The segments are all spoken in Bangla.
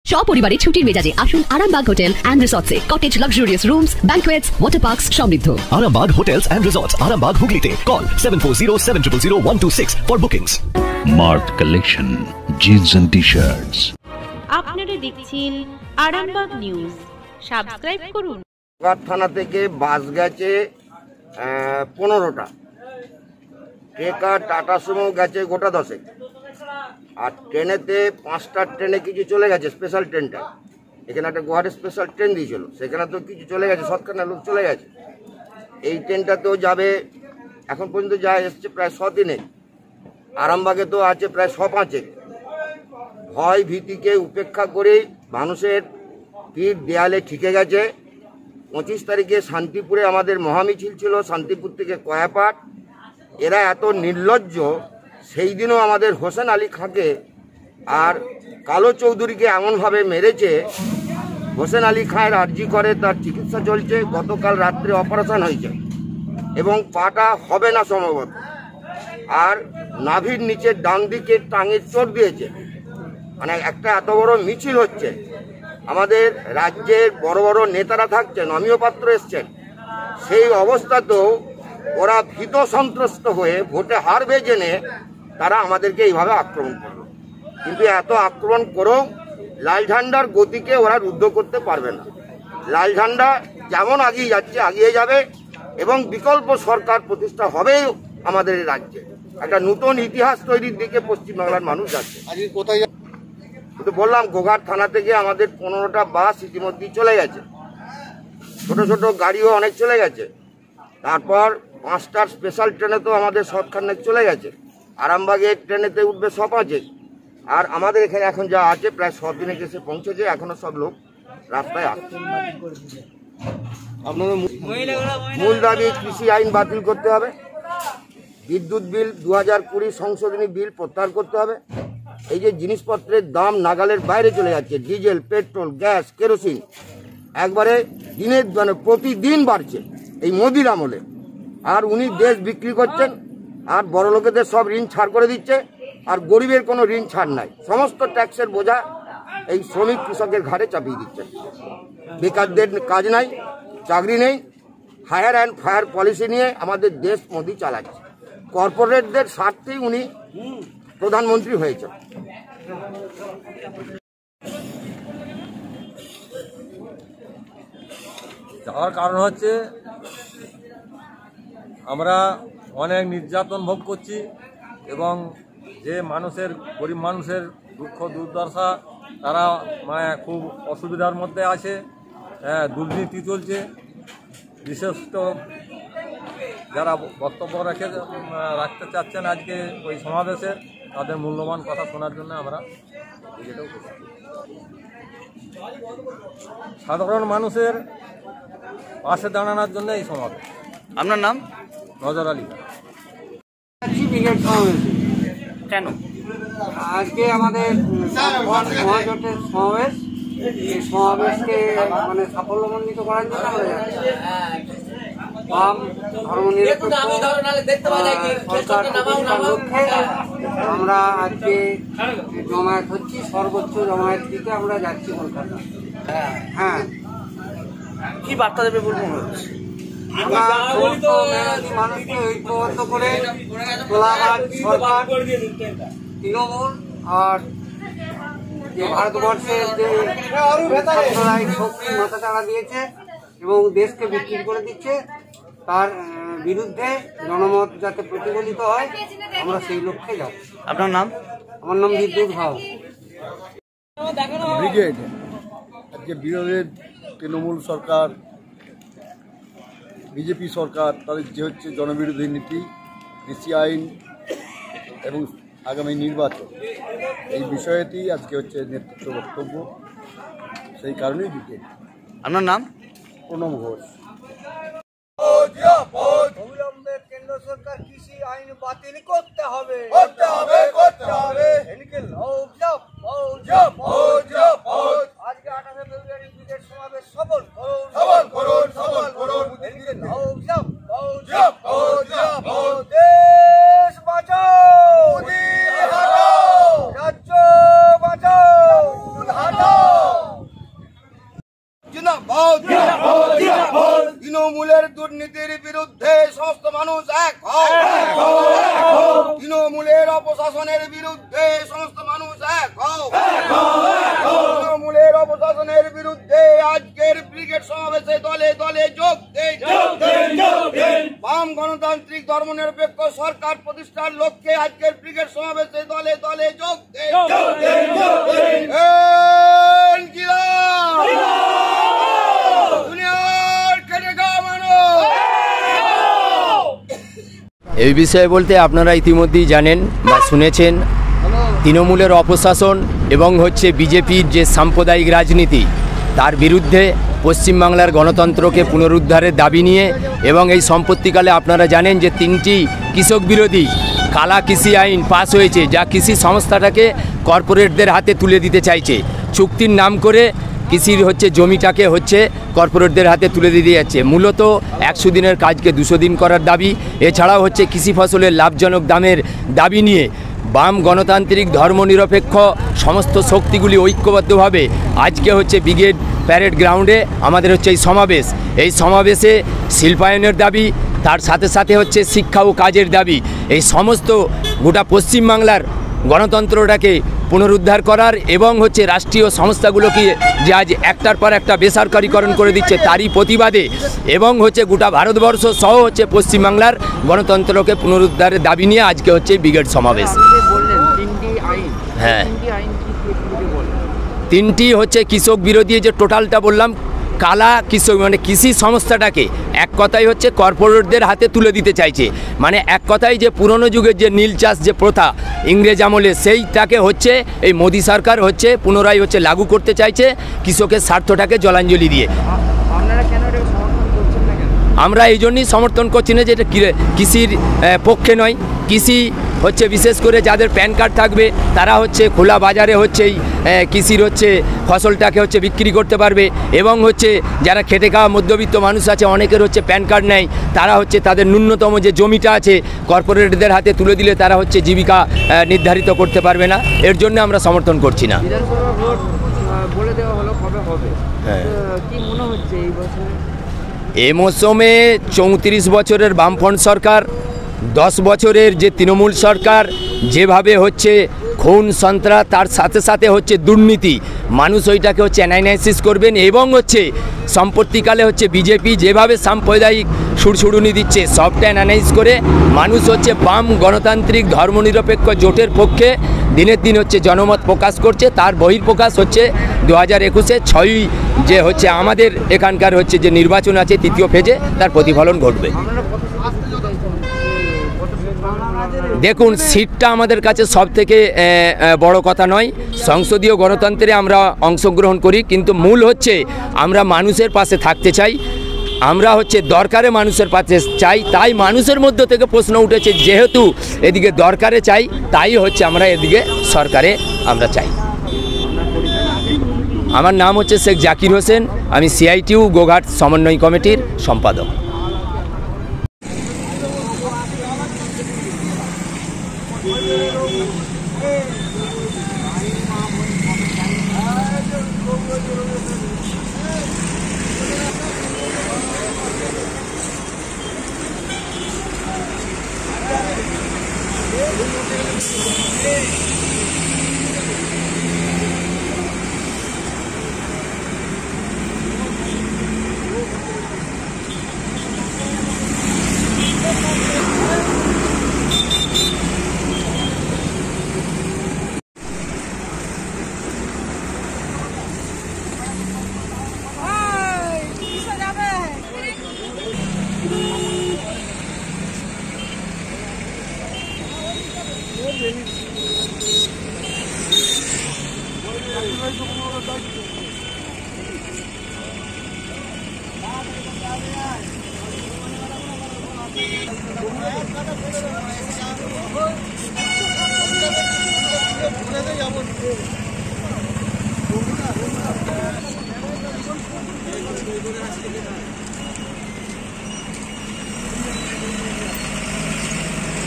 সপরিবারে ছুটির মেজাজে আসুন আরামবাগ হোটেল এন্ড রিসর্টসে। Cottage, luxurious rooms, banquets, water parks সমৃদ্ধ। Arambag Hotels and Resorts, Arambag Hooghly. Call 7407000126 for bookings. Mart Collection, jeans and t-shirts. আপনারা দেখছেন আরামবাগ নিউজ। সাবস্ক্রাইব করুন। গোঘাট থানা থেকে বাস গেছে 15টা, ট্রেকার টাটা সুমো গেছে গোটা 10, আর ট্রেনেতে 5টা ট্রেনে কিছু চলে গেছে। স্পেশাল ট্রেনটা এখানে একটা গুয়াহাটি স্পেশাল ট্রেন দিয়েছিল, সেখানে তো কিছু চলে গেছে, শতখানা লোক চলে গেছে। এই ট্রেনটাতেও যাবে, এখন পর্যন্ত যা এসছে প্রায় 100 দিনে। আরামবাগে তো আছে প্রায় 105। ভয় ভীতিকে উপেক্ষা করে মানুষের পিঠ দেয়ালে ঠিকে গেছে। 25 তারিখে শান্তিপুরে আমাদের মহামিছিল ছিল, শান্তিপুর থেকে কয়াপাট। এরা এত নির্লজ্জ, সেই দিনও আমাদের হোসেন আলী খাঁকে আর কালো চৌধুরীকে এমনভাবে মেরেছে। হোসেন আলী খাঁয়ের আর্জি করে, তার চিকিৎসা চলছে, গতকাল রাত্রে অপারেশন হয়েছে এবং পাটা হবে না সম্ভবত। আর নাভির নিচে ডান দিকে টাঙের চোট দিয়েছে। মানে একটা এত বড় মিছিল হচ্ছে, আমাদের রাজ্যের বড় বড় নেতারা থাকছেন, অমিয় পাত্র এসছেন, সেই অবস্থাতেও ওরা ভীত সন্ত্রস্ত হয়ে ভোটে হারবে জেনে তারা আমাদেরকে এইভাবে আক্রমণ করলো। কিন্তু এত আক্রমণ করেও লাল ঝান্ডার গতিকে ওরা রুদ্ধ করতে পারবে না। লাল ঝান্ডা যেমন এগিয়ে যাচ্ছে, এগিয়ে যাবে এবং বিকল্প সরকার প্রতিষ্ঠা হবেই আমাদের এই রাজ্যে। একটা নতুন ইতিহাস তৈরির দিকে পশ্চিমবাংলার মানুষ যাচ্ছে। কোথায় কিন্তু বললাম, গোঘাট থানা থেকে আমাদের 15টা বাস ইতিমধ্যেই চলে গেছে, ছোট ছোট গাড়িও অনেক চলে গেছে। তারপর 5টার স্পেশাল ট্রেনে তো আমাদের শতখানেক চলে গেছে। আরামবাগের ট্রেনেতে উঠবে 105, আর আমাদের এখানে এখন যা আছে প্রায় 100 দিনে এসে পৌঁছেছে। এখনো সব লোক রাস্তায় আসছে। আপনাদের মূল দাবি কৃষি আইন বাতিল করতে হবে, বিদ্যুৎ বিল 2020 সংশোধনী বিল প্রত্যাহার করতে হবে। এই যে জিনিসপত্রের দাম নাগালের বাইরে চলে যাচ্ছে, ডিজেল, পেট্রোল, গ্যাস, কেরোসিন একবারে দিনের মানে প্রতিদিন বাড়ছে এই মোদির আমলে। আর উনি দেশ বিক্রি করছেন, আর বড় লোকেদের সব ঋণ ছাড় করে দিচ্ছে, আর গরিবের কোনো ঋণ ছাড় নাই। সমস্ত ট্যাক্সের বোঝা এই শ্রমিক কৃষকের ঘাড়ে চাপিয়ে দিচ্ছেন। বেকারদের কাজ নাই, চাকরি নেই, হায়ার অ্যান্ড ফায়ার পলিসি নিয়ে আমাদের দেশ মোদি চালাচ্ছে। কর্পোরেটদের স্বার্থেই উনি প্রধানমন্ত্রী হয়েছেন। যাওয়ার কারণ হচ্ছে আমরা অনেক নির্যাতন ভোগ করছি এবং যে মানুষের, গরিব মানুষের দুঃখ দুর্দশা, তারা খুব অসুবিধার মধ্যে আছে। দুর্নীতি চলছে। বিশেষত যারা বক্তব্য রাখতে চাচ্ছেন আজকে ওই সমাবেশে, তাদের মূল্যবান কথা শোনার জন্য আমরা এটাও করছি। সাধারণ মানুষের পাশে দাঁড়ানোর জন্য এই সমাবেশ। আপনার নাম? নজর আলী। কেন আজকে আমাদের মহাজোটের সমাবেশ, এই সমাবেশকে মানে সাফল্যমণ্ডিত করার জন্য আমরা যাচ্ছি। বাম ধর্মনিরপেক্ষ সরকার প্রতিষ্ঠার লক্ষ্যে আমরা আজকে জমায়েত হচ্ছি, সর্বোচ্চ জমায়েত দিতে আমরা যাচ্ছি কলকাতা। হ্যাঁ, কি বার্তা দেবে বলবো? আমরা সমস্ত মেধাবী মানুষকে ঐক্যবদ্ধ করে তোলাবাদ সরকার, তৃণমূল আর যে ভারতবর্ষের যে সাম্প্রদায়িক শক্তি মাথাচাড়া দিয়েছে এবং দেশকে বিক্রি করে দিচ্ছে, তার বিরুদ্ধে জনমত যাতে প্রতিফলিত হয়, আমরা সেই লক্ষ্যে যাচ্ছি। আপনার নাম? আমার নাম বিদ্যুৎ ভাও। ব্রিগেড আজকে বিরোধী তৃণমূল সরকার, বিজেপি সরকার, তাদের যে হচ্ছে জনবিরোধী নীতি, কৃষি আইন এবং আগামী নির্বাচন, এই বিষয়টি আজকে হচ্ছে নেতৃত্ব বক্তব্য। সেই কারণেই ব্রিগেড। আপনার নাম? প্রণব ঘোষ। অবিলম্বে কেন্দ্র সরকার কৃষি আইন বাতিল করতে হবে। আজকে 28 ফেব্রুয়ারি ব্রিগেড সমাবেশ সফল করুন। দেশ বাঁচাও, রাজ্য বাঁচাও, তৃণমূলের দুর্নীতির বিরুদ্ধে সমস্ত মানুষ এক হও। তৃণমূলের অপশাসনের বিরুদ্ধে সমস্ত মানুষ এক হও। তৃণমূলের অপশাসনের বিরুদ্ধে আজকের ব্রিগেড সমাবেশে দলে দলে যোগ দেন। বাম গণতান্ত্রিক ধর্মনিরপেক্ষ সরকার প্রতিষ্ঠার লক্ষ্যে আজকের ব্রিগেড সমাবেশে দলে দলে যোগ দেন। এই বিষয়ে বলতে আপনারা ইতিমধ্যেই জানেন বা শুনেছেন, তৃণমূলের অপশাসন এবং হচ্ছে বিজেপির যে সাম্প্রদায়িক রাজনীতি, তার বিরুদ্ধে পশ্চিমবাংলার গণতন্ত্রকে পুনরুদ্ধারের দাবি নিয়ে এবং এই সম্পত্তিকালে আপনারা জানেন যে 3টি কৃষক বিরোধী কালা কৃষি আইন পাস হয়েছে, যা কৃষি সংস্থাটাকে কর্পোরেটদের হাতে তুলে দিতে চাইছে। চুক্তির নাম করে কৃষির হচ্ছে জমিটাকে হচ্ছে কর্পোরেটদের হাতে তুলে দিতে যাচ্ছে। মূলত 100 দিনের কাজকে 200 দিন করার দাবি, এছাড়াও হচ্ছে কৃষি ফসলের লাভজনক দামের দাবি নিয়ে বাম গণতান্ত্রিক ধর্মনিরপেক্ষ সমস্ত শক্তিগুলি ঐক্যবদ্ধভাবে আজকে হচ্ছে ব্রিগেড প্যারেড গ্রাউন্ডে আমাদের হচ্ছে এই সমাবেশে শিল্পায়নের দাবি, তার সাথে সাথে হচ্ছে শিক্ষা ও কাজের দাবি, এই সমস্ত গোটা পশ্চিমবাংলার গণতন্ত্রটাকে পুনরুদ্ধার করার এবং হচ্ছে রাষ্ট্রীয় সংস্থাগুলোকে যে আজ একটার পর একটা বেসরকারিকরণ করে দিচ্ছে তারই প্রতিবাদে এবং হচ্ছে গোটা ভারতবর্ষ সহ হচ্ছে পশ্চিমবাংলার গণতন্ত্রকে পুনরুদ্ধারের দাবি নিয়ে আজকে হচ্ছে ব্রিগেড সমাবেশ। হ্যাঁ, 3টি হচ্ছে কৃষক বিরোধী, যে টোটালটা বললাম কালা কৃষক মানে কৃষি সংস্থাটাকে এক কথাই হচ্ছে কর্পোরেটদের হাতে তুলে দিতে চাইছে। মানে এক কথাই যে পুরনো যুগের যে নীল চাষ যে প্রথা ইংরেজ আমলে, সেইটাকে হচ্ছে এই মোদী সরকার হচ্ছে পুনরায় হচ্ছে লাগু করতে চাইছে কৃষকের স্বার্থটাকে জলাঞ্জলি দিয়ে। আমরা এই জন্যই সমর্থন করছি না যে এটা কৃষির পক্ষে নয়। কৃষি হচ্ছে বিশেষ করে যাদের প্যান কার্ড থাকবে তারা হচ্ছে খোলা বাজারে হচ্ছে এই কৃষির হচ্ছে ফসলটাকে হচ্ছে বিক্রি করতে পারবে এবং হচ্ছে যারা খেটে খাওয়া মধ্যবিত্ত মানুষ আছে অনেকের হচ্ছে প্যান কার্ড নেই, তারা হচ্ছে তাদের ন্যূনতম যে জমিটা আছে কর্পোরেটদের হাতে তুলে দিলে তারা হচ্ছে জীবিকা নির্ধারিত করতে পারবে না। এর জন্য আমরা সমর্থন করছি না। হ্যাঁ, এই মৌসুমে 34 বছরের বামফ্রন্ট সরকার, 10 বছরের যে তৃণমূল সরকার যেভাবে হচ্ছে খুন সন্ত্রাস, তার সাথে সাথে হচ্ছে দুর্নীতি, মানুষ ওইটাকে হচ্ছে অ্যানালাইসিস করবেন এবং হচ্ছে সম্পত্তিকালে হচ্ছে বিজেপি যেভাবে সাম্প্রদায়িক সুরসুরুনি দিচ্ছে সবটা অ্যানালাইজ করে মানুষ হচ্ছে বাম গণতান্ত্রিক ধর্মনিরপেক্ষ জোটের পক্ষে দিনের দিন হচ্ছে জনমত প্রকাশ করছে। তার বহিঃপ্রকাশ হচ্ছে 2021-এ 6ই যে হচ্ছে আমাদের এখানকার হচ্ছে যে নির্বাচন আছে 3য় ফেজে, তার প্রতিফলন ঘটবে। দেখুন, সিটটা আমাদের কাছে সব থেকে বড় কথা নয়। সংসদীয় গণতন্ত্রে আমরা অংশগ্রহণ করি, কিন্তু মূল হচ্ছে আমরা মানুষের পাশে থাকতে চাই, আমরা হচ্ছে দরকারে মানুষের পাশে চাই। তাই মানুষের মধ্য থেকে প্রশ্ন উঠেছে, যেহেতু এদিকে দরকারে চাই তাই হচ্ছে আমরা এদিকে সরকারে আমরা চাই। আমার নাম হচ্ছে শেখ জাকির হোসেন, আমি CITU গোঘাট সমন্বয় কমিটির সম্পাদক।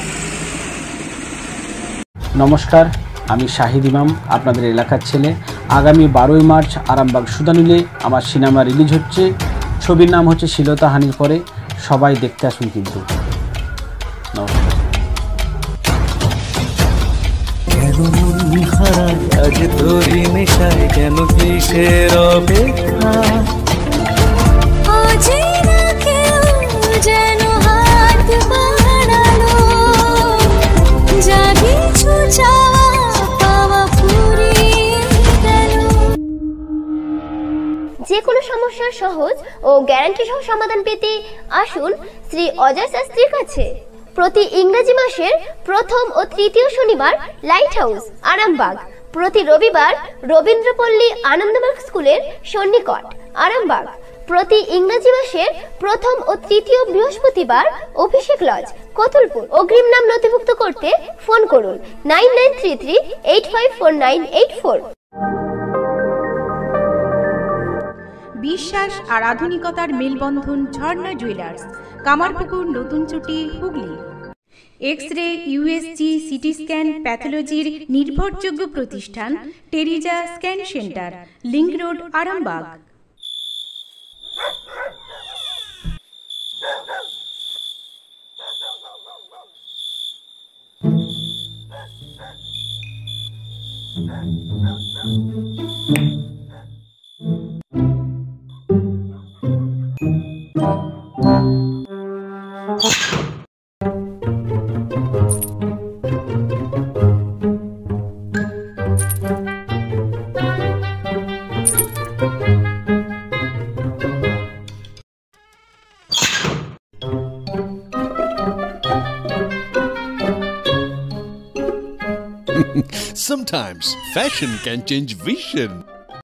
নমস্কার, আমি শাহিদ ইমাম, আপনাদের এলাকার ছেলে। আগামী 12ই মার্চ আরামবাগ সুদানুলে আমার সিনেমা রিলিজ হচ্ছে। ছবির নাম হচ্ছে শ্লীলতা হানির পরে। সবাই দেখতে আসুন কিন্তু। নমস্কার। কেন মন হারায় আজ তোরি নেশায়, কেন কিসের অপেক্ষা? অচেনা কেউ যেন হাত বাড়ালো, যা কিছু চাওয়া পাওয়া ফুরিয়ে গেল। যে কোনো সমস্যার সহজ ও গ্যারান্টি সহ সমাধান পেতে আসুন শ্রী অজয় শাস্ত্রীর কাছে। প্রতি ইংরেজি মাসের প্রথম ও তৃতীয় শনিবার লাইট হাউস আরামবাগ, প্রতি রবিবার রবীন্দ্রপল্লী আনন্দমার্গ স্কুলের সন্নিকট আরামবাগ, প্রতি ইংরেজি মাসের প্রথম ও তৃতীয় বৃহস্পতিবার অভিষেক লজ কতুলপুর। অগ্রিম নাম নথিভুক্ত করতে ফোন করুন 9933854984। বিশ্বাস আর আধুনিকতার মেলবন্ধন ঝর্ণা জুয়েলার্স, কামারপুকুর, নতুন চুটি, Hooghly. X ray, USG, CT scan, প্যাথোলজির নির্ভরযোগ্য প্রতিষ্ঠান Teresa scan centre, link road, Arambag. Sometimes fashion can change vision.